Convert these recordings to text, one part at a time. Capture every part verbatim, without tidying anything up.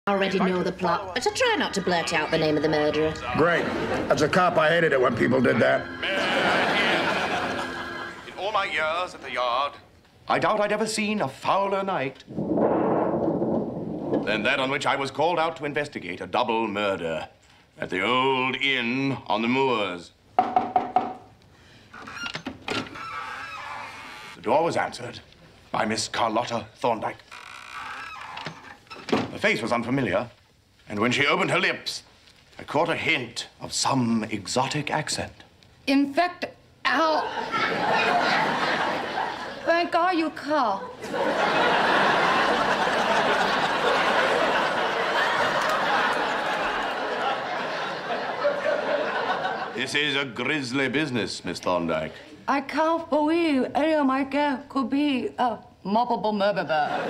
I already know the plot, but I try not to blurt out the name of the murderer. Great. As a cop, I hated it when people did that. In all my years at the Yard, I doubt I'd ever seen a fouler night than that on which I was called out to investigate a double murder at the old inn on the moors. The door was answered by Miss Carlotta Thorndyke. Her face was unfamiliar, and when she opened her lips, I caught a hint of some exotic accent. In fact, ow. Thank God you called. This is a grisly business, Miss Thorndyke. I can't believe any of my guests could be a mobbable murderer.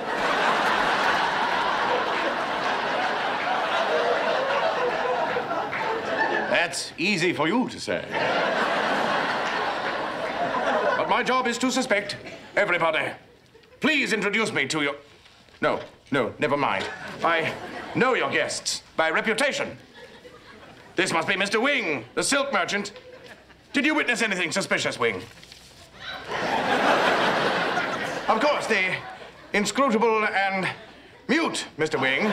That's easy for you to say. But my job is to suspect everybody. Please introduce me to your... No, no, never mind. I know your guests by reputation. This must be Mister Wing, the silk merchant. Did you witness anything suspicious, Wing? Of course, the inscrutable and mute Mister Wing,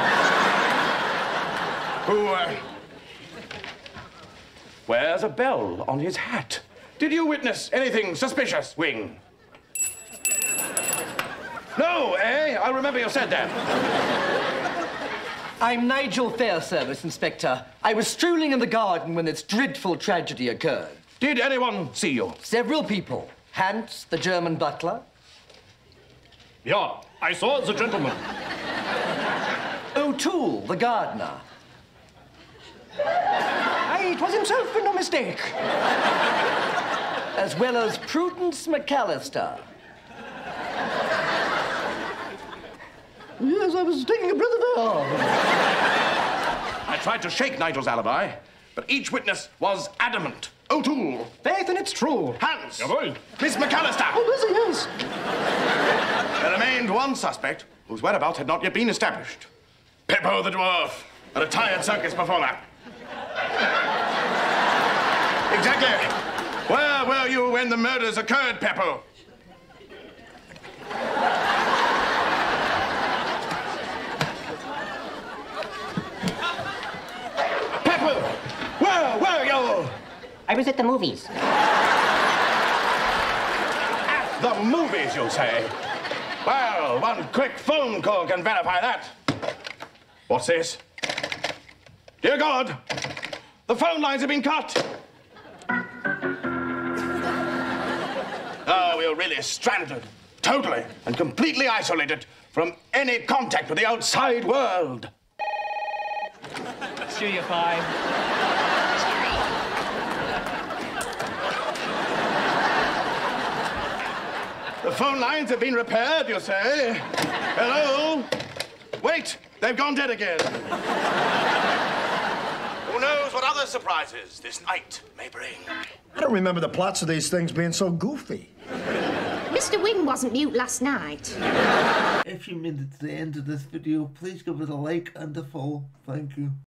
who uh, wears a bell on his hat. Did you witness anything suspicious, Wing? No, eh? I remember you said that. I'm Nigel Fairservice, Inspector. I was strolling in the garden when this dreadful tragedy occurred. Did anyone see you? Several people. Hans, the German butler. Yeah, I saw the gentleman. O'Toole, the gardener. Aye, it was himself, no mistake. As well as Prudence McAllister. Yes, I was taking a breath of air. I tried to shake Nigel's alibi, but each witness was adamant. O'Toole. Faith, and it's true. Hans. Jawohl. Miss McAllister. Oh, yes, yes. There remained one suspect whose whereabouts had not yet been established. Peppo the dwarf, a retired circus performer. Exactly. Where were you when the murders occurred, Peppo? Peppo, where were you? I was at the movies. At the movies, you say? Well, one quick phone call can verify that. What's this? Dear God, the phone lines have been cut. Oh, we're really stranded, totally and completely isolated from any contact with the outside world. Studio five. The phone lines have been repaired, you say? Hello? Wait, they've gone dead again. Who knows what other surprises this night may bring? I don't remember the plots of these things being so goofy. Mister Wing wasn't mute last night. If you made it to the end of this video, please give it a like and a follow. Thank you.